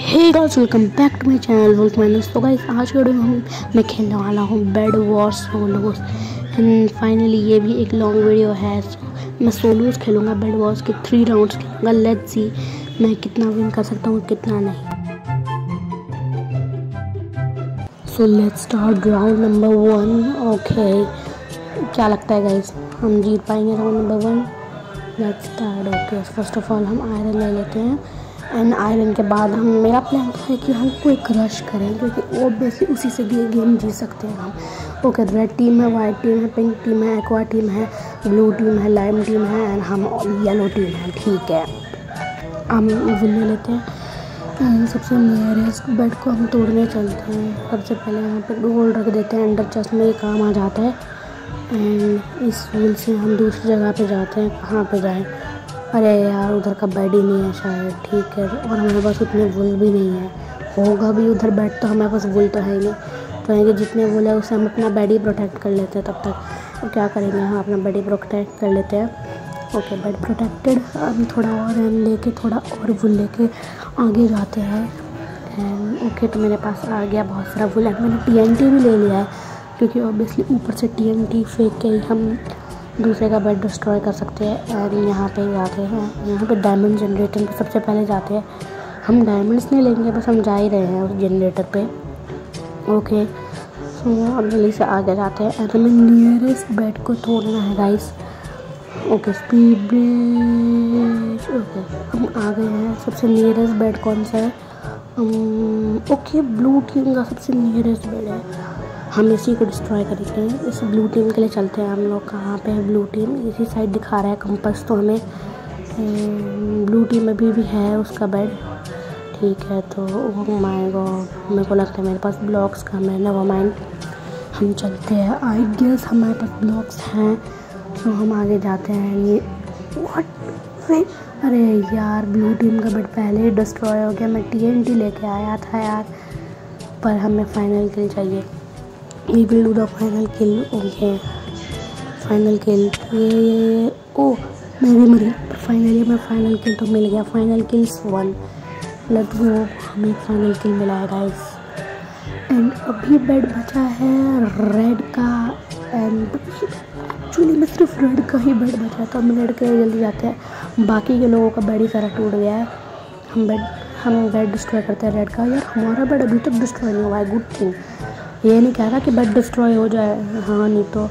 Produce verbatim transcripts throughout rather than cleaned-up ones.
Hey guys, welcome back to my channel wolf manners. तो guys आज के video में मैं खेलने वाला हूँ Bed Wars solos and finally ये भी एक लॉन्ग वीडियो है। so, मैं सोलोस खेलूँगा, बेड वॉर्स के थ्री राउंड्स खेलूँगा। लेट्स सी मैं कितना विन कर सकता हूँ कितना नहीं। So let's start round number one. Okay, क्या लगता है गाइस हम जीत पाएंगे round number one? Let's start. Okay, first of all हम आयरन ले लेते हैं एंड आयरन के बाद हम मेरा प्लान है कि हम कोई क्रश करें क्योंकि ऑब्वियसली उसी से गेम जीत सकते हैं हम। ओके, रेड टीम है, वाइट टीम है, पिंक टीम है, एक्वा टीम है, ब्लू टीम है, लाइम टीम है एंड हम येलो टीम है। ठीक है, हम वो ले लेते हैं। सबसे नियरेस्ट बेड को हम तोड़ने चलते हैं। सबसे पहले यहाँ पर गोल्ड रख देते हैं, अंडर चेस्ट में ये काम आ जाता है एंड इस व्हील से हम दूसरी जगह पे जाते हैं। कहाँ पे जाएं? अरे यार, उधर का बेड ही नहीं है शायद। ठीक है, और हमारे पास उतने वुल भी नहीं है। होगा भी उधर बेड तो हमारे पास वुल तो है ही नहीं। तो है कि जितने वुल है उससे हम अपना बेड ही प्रोटेक्ट कर लेते हैं। तब तक तो क्या करेंगे, हम अपना बेड ही प्रोटेक्ट कर लेते हैं। Okay, bed protected. हम थोड़ा और एंड लेके थोड़ा और वुल लेके आगे जाते हैं एंड ओके, तो मेरे पास आ गया बहुत सारा वुल एंड मैंने टी एन टी भी ले लिया है क्योंकि ऑब्वियसली ऊपर से टी एन टी फेंक के ही हम दूसरे का बेड डिस्ट्रॉय कर सकते हैं। और यहाँ पे जाते हैं, यहाँ पे डायमंड जनरेटर पे सबसे पहले जाते हैं। हम डायमंड्स नहीं लेंगे, बस हम जा ही रहे हैं उस जनरेटर पे। ओके, सो अब जल्दी से आगे जाते हैं एंड हमें नियरेस्ट बेड को तोड़ना है guys. Okay, speed break. Okay, हम आ गए हैं। सबसे नियरेस्ट बेड कौन सा है? ओके, ब्लू टीम का सबसे नियरेस्ट बेड है। हम इसी को डिस्ट्रॉय करेंगे। इस ब्लू टीम के लिए चलते हैं हम लोग। कहाँ पे है ब्लू टीम? इसी साइड दिखा रहा है कंपास तो हमें। ब्लू टीम अभी भी है उसका बेड। ठीक है, तो ओह माय गॉड, मेरे को लगता है मेरे पास ब्लॉक्स कम है। नेवर माइंड, हम चलते हैं। आई गेस हमारे पास ब्लॉक्स हैं तो हम आगे जाते हैं। ये व्हाट वे, अरे यार, ब्लू टीम का बेड पहले ही डिस्ट्रॉय हो गया। मैं टी एन टी लेके आया था यार, पर हमें फाइनल किल चाहिए। We will do the final kill. Okay, final kill. ये ये ओ मैं भी मर गया, पर फाइनली मैं फाइनल किल तो मिल गया। Final kills one. Let's go, हमें फाइनल किल मिला है गाइस। एंड अभी बेड बचा है रेड का एंड एक्चुअली में सिर्फ रेड का ही बेड बचा था। हम रेड के लिए जल्दी जाते हैं, बाकी के लोगों का बेड ही सारा टूट गया है। हम बेड हम बेड डिस्ट्रॉय करते हैं रेड का। यार, हमारा बेड अभी तक डिस्ट्रॉय नहीं हुआ है। गुड थिंग, ये नहीं कह रहा कि बेड डिस्ट्रॉय हो जाए, हाँ नहीं तो।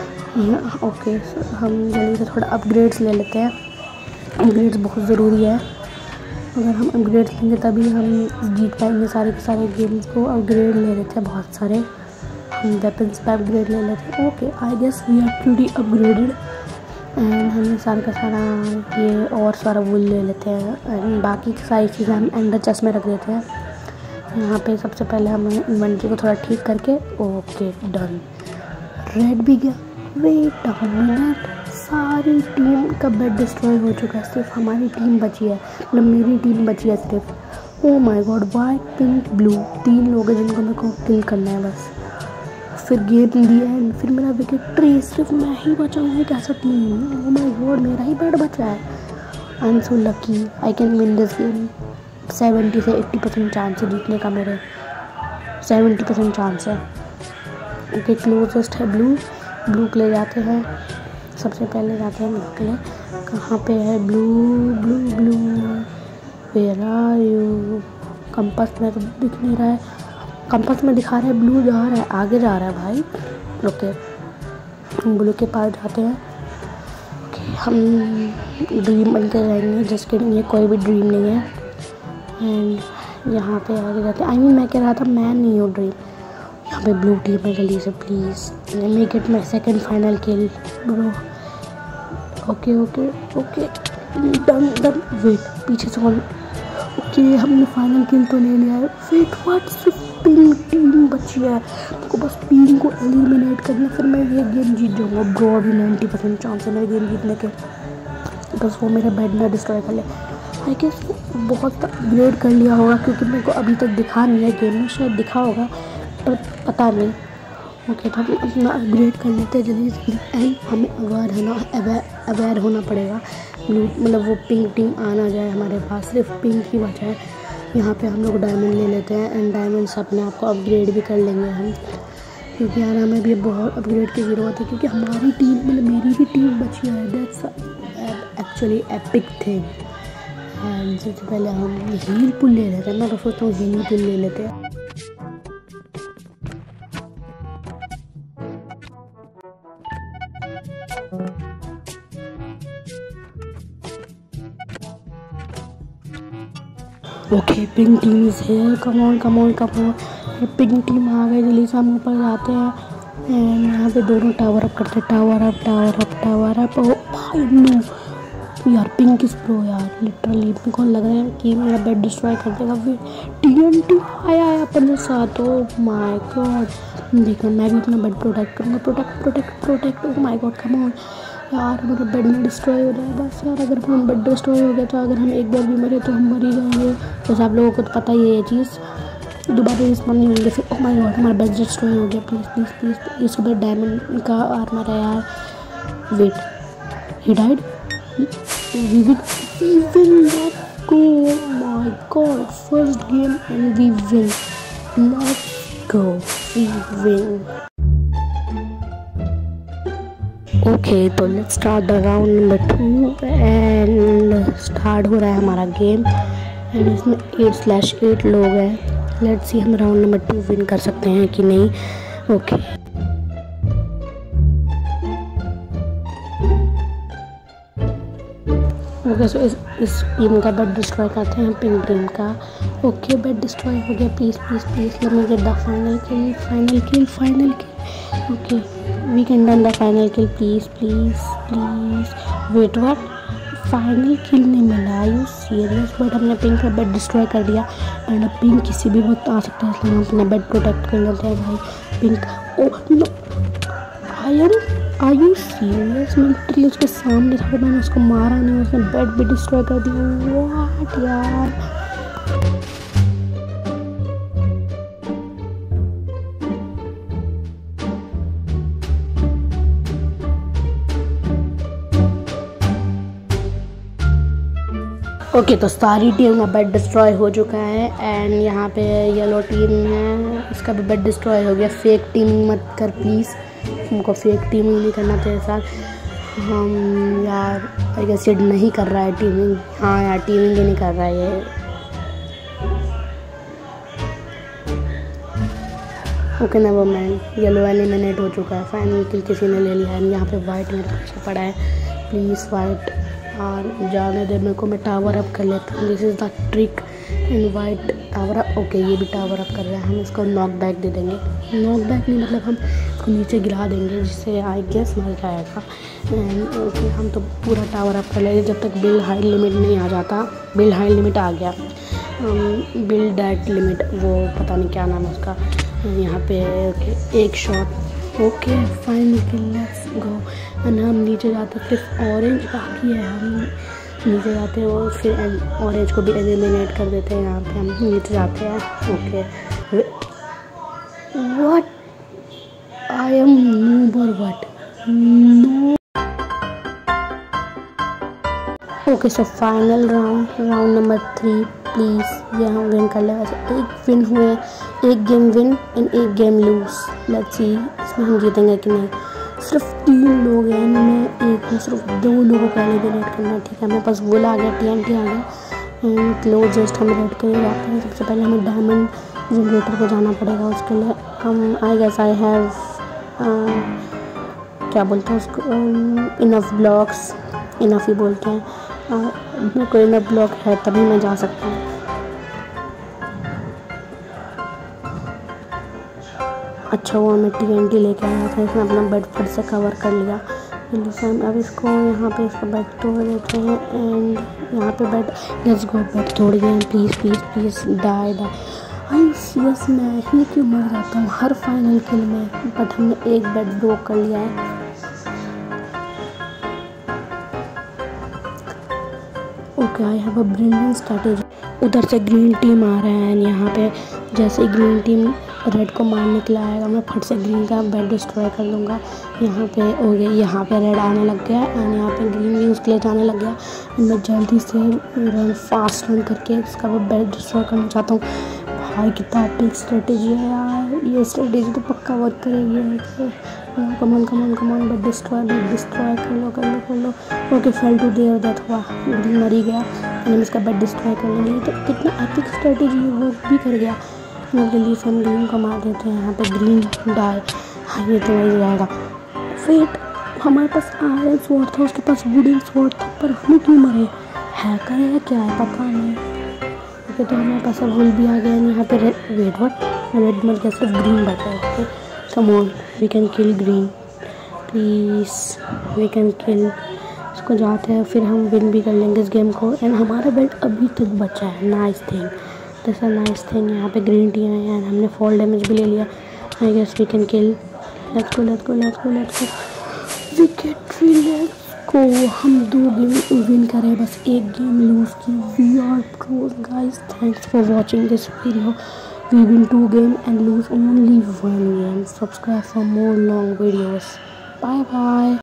ओके, हम जल्दी से थोड़ा अपग्रेड्स ले लेते हैं। अपग्रेड्स बहुत ज़रूरी है। अगर हम अपग्रेड्स लेंगे तभी हम जीत पाएंगे सारे के सारे गेम्स को। अपग्रेड ले लेते हैं बहुत सारे। हम वेपन्स पे अपग्रेड ले लेते हैं। Okay, I guess we are pretty upgraded and हमें सारा का सारा ये और सारा वुल ले लेते हैं एंड बाकी की सारी चीज़ें हम एंडर चेस्ट में रख देते हैं। यहाँ पे सबसे पहले हम इन्वेंट्री को थोड़ा ठीक करके ओके डन। रेड भी गया। वेट अ मिनट, सारी टीम का बेड डिस्ट्रॉय हो चुका है, सिर्फ हमारी टीम बची है, मतलब मेरी टीम बची है सिर्फ। Oh my god, white pink blue, तीन लोग हैं जिनको मेरे को किल करना है बस। फिर गेम दिया है, फिर मेरा विकेट्री, सिर्फ मैं ही बचा हूँ एक ऐसा टीम। ओह माय गॉड, मेरा ही बेड बचा है। I am so lucky, I can win this game. Seventy से एट्टी परसेंट चांस है जीतने का, मेरे सेवेंटी परसेंट चांस है। ओके, क्लोजेस्ट है ब्लू। ब्लू के लिए जाते हैं, सबसे पहले जाते हैं ब्लू के लिए। कहाँ पे है blue? Blue blue where are you? Compass में तो दिख नहीं रहा है। कंपास में दिखा रहा है ब्लू जा रहा है, आगे जा रहा है भाई। ओके, हम ब्लू के पास जाते हैं। ओके, हम ड्रीम बन के रहेंगे, जिसके लिए कोई भी ड्रीम नहीं है। एंड यहाँ पे आगे जाते हैं। आई मीन मैं कह रहा था मैं नहीं हूँ ड्रीम। यहाँ पे ब्लू टीम है, जल्दी से please make it my second final kill bro. Okay okay okay, done done. Wait, पीछे से कौन? ओके, हमने फाइनल किल तो ले लिया है। वेट व्हाट, सिर्फ पिंक टीम बची है, तो बस पिंक को एलिमिनेट करना, फिर मैं ये गेम जीत जाऊँगा ब्रो। अभी नाइन्टी परसेंट चांस है मेरे गेम जीतने के, बस वो मेरे बेड में डिस्ट्रॉय कर ले। आई गेस बहुत अपग्रेड कर लिया होगा क्योंकि मेरे को अभी तक दिखा नहीं है गेम में, शायद दिखा होगा पर पता नहीं। ओके, तो हम अपना अपग्रेड कर लेते हैं जल्दी जल्दी एंड हमें अवेयर होना अवेयर अवेयर होना पड़ेगा। मतलब वो पिंक टीम आ ना जाए हमारे पास, सिर्फ पिंक ही बचा है। यहाँ पे हम लोग डायमंड ले लेते हैं एंड डायमंड से अपने आप को अपग्रेड भी कर लेंगे हम, क्योंकि यार हमें भी बहुत अपग्रेड की ज़रूरत है, क्योंकि हमारी टीम मतलब मेरी भी टीम बची है। That's actually epic thing. And सबसे पहले हम हील पुल ले लेते हैं। मैं तो सोचता हूँ हील पुल ले लेते हैं। Okay pink team is here, come on come on come on. Pink team आ गई, जल्दी से हम ऊपर जाते हैं एंड यहाँ पे दोनों टावर अप करते हैं। Tower up tower up tower up. ओ भाई नो यार, पिंक इज प्रो यार, लिटरली मेरे को लग रहा है कि मेरा बेड डिस्ट्रॉय कर देगा। फिर टीएनटी आया है अपने साथ। ओ माय गॉड, देखो मैं भी अपना बेड प्रोटेक्ट करूँगा। Protect protect protect. Oh my god come on यार, मेरा बेड में डिस्ट्रॉय हो जाए बस यार। अगर हम बेड डिस्ट्रॉय हो गया तो अगर हम एक बार भी मरे तो हम मर ही जाएंगे। जैसे आप लोगों को तो पता ही है ये चीज़, दोबारा रिस्पॉन्ड नहीं होंगे फिर। ओह माय गॉड हमारा बेड डिस्ट्रॉय हो गया। प्लीज़ प्लीज़ प्लीज़, इसके बाद डायमंड का आर्मर है यार। Wait, he died. We win, we win, let's go. My god, first game and we win. Let's go, we win. Okay तो let's start the round number two and start हो रहा है हमारा game and इसमें eight slash eight लोग हैं। Let's see हम round number to win कर सकते हैं कि नहीं। ओके ओके सो इस इस टीम का बेड डिस्ट्रॉय करते हैं, पिंक टीम का। ओके बेड डिस्ट्रॉय हो गया। Please please please let me get the final kill, final kill, final kill. Okay we can done the final kill. Please please please. Wait what, final kill नहीं मिला? You serious? But हमने pink का bed destroy कर दिया and अब pink किसी भी वक्त आ सकता है, इसलिए हम अपना बेड प्रोटेक्ट कर लेते हैं भाई। Pink, oh no, I am, are you serious? मैं लिटरली उसके सामने था, मैंने उसको मारा नहीं, उसने बेड भी डिस्ट्रॉय कर दिया। व्हाट यार। ओके okay, तो सारी टीम का बेड डिस्ट्रॉय हो चुका है एंड यहाँ पे येलो टीम है, इसका भी बेड डिस्ट्रॉय हो गया। फेक टीमिंग मत कर प्लीज़, हमको फेक टीमिंग नहीं करना तेरे साथ। हम यार आई गेस ये नहीं कर रहा है टीमिंग। हाँ यार टीमिंग ही नहीं कर रहा है ये। Okay never mind, yellow eliminate हो चुका है। फाइनल किल किसी ने ले लिया है। यहाँ पे वाइट मेरे पीछे पड़ा है। प्लीज़ वाइट और जाने दे मेरे को, मैं टावर अप कर लेता हूँ। This is the trick in white tower up. Okay ये भी टावर अप कर रहा है, हम इसको नॉक बैक दे देंगे। नॉक बैक नहीं मतलब हम इसको नीचे गिरा देंगे जिससे आई गेस मर जाएगा। एंड ओके हम तो पूरा टावर अप कर लेंगे जब तक बिल्ड हाई लिमिट नहीं आ जाता। बिल्ड हाई लिमिट आ गया, बिल्ड दैट लिमिट, वो पता नहीं क्या नाम है उसका। यहाँ पे ओके एक shot. Okay fine let's go. And हम नीचे जाते सिर्फ ऑरेंज बाकी है, हम नीचे जाते हैं और फिर ऑरेंज को भी एलिमिनेट कर देते हैं। यहाँ पे हम नीचे जाते हैं। Okay what, I am noob और what, no. Okay so final round, round number three. Please ये हम विन कर ले। वैसे एक विन हुए, एक गेम विन एंड एक गेम लूज। लेट्स सी इसमें हम जीतेंगे कि नहीं। सिर्फ तीन लोग हैं, इनमें एक में सिर्फ दो लोगों को एलिमिनेट करना है। ठीक है मेरे पास वोल आ गया, टीएनटी आ गया एंड क्लोजेस्ट हम रेड के लिए जाते हैं। सबसे पहले हमें डायमंड जनरेटर पे जाना पड़ेगा। उसके लिए हम आई गेस आई हैव क्या बोलते हैं उसको, इनफ ब्लॉक्स, इनफ ही बोलते हैं। मेरे को इनफ ब्लॉक है तभी मैं जा सकता हूँ। अच्छा हुआ मैं टीएनटी लेके आया था, इसने अपना बेड फिर से कवर कर लिया। हम अब इसको यहाँ पे इसका बेड तोड़ देते हैं एंड यहाँ पे बेड, लेट्स गो, बेड तोड़ गए। Please please please die die. I serious, मैं ही क्यों मर जाता हूँ हर फाइनल किल में। बट हमने एक बेड ब्रोक कर लिया है। Okay I have a brilliant strategy. उधर से ग्रीन टीम आ रहा है एंड यहाँ पे जैसे ग्रीन टीम रेड को मारने के लिए आएगा, मैं फट से ग्रीन का बेड डिस्ट्रॉय कर लूँगा। यहाँ पे हो गया, यहाँ पे रेड आने लग गया एंड यहाँ पे ग्रीन भी उसके लिए जाने लग गया एंड मैं जल्दी से रन फास्ट रन करके इसका वो बेड डिस्ट्रॉय करना चाहता हूँ। भाई कितना एपिक स्ट्रेटेजी है यार, ये स्ट्रेटेजी तो पक्का वर्क करेगी। Come on come on come on bed destroy bed destroy कर लो कर लो कर लो okay fell to their death हुआ, ग्रीन मर ही गया एंड हम इसका बेड डिस्ट्रॉय कर लेंगे। तो कितना एपिक स्ट्रेटेजी वर्क भी कर गया। जल्दी से हम ग्रीन को मार देते हैं। यहाँ पे ग्रीन डाई, हाँ ये तो वही जाएगा। वेट, हमारे पास आयरन स्वॉर्ड था, उसके पास वुडन स्वॉर्ड था, पर हम क्यों मरे? हैकर है क्या है पता नहीं। ओके तो हमारे पास अब वुल भी आ गया। यहाँ पे रेड, वेट व्हाट, रेड मर गया, सिर्फ ग्रीन बचा है। Okay come on, we can kill green please, we can kill. इसको जाते हैं, फिर हम विन भी कर लेंगे इस गेम को एंड हमारा बेल्ट अभी तक बचा है। Nice thing, this is nice thing. यहाँ पे ग्रीन टी है एंड हमने फॉल डैमेज भी ले लिया। I guess we can kill. Let's go let's go let's go let's go victory, let's go. हम दो गेम विन करें, बस एक गेम लूज की। We are pros guys, thanks for watching this video. We win two game and lose only one game. Subscribe for more long videos. Bye bye.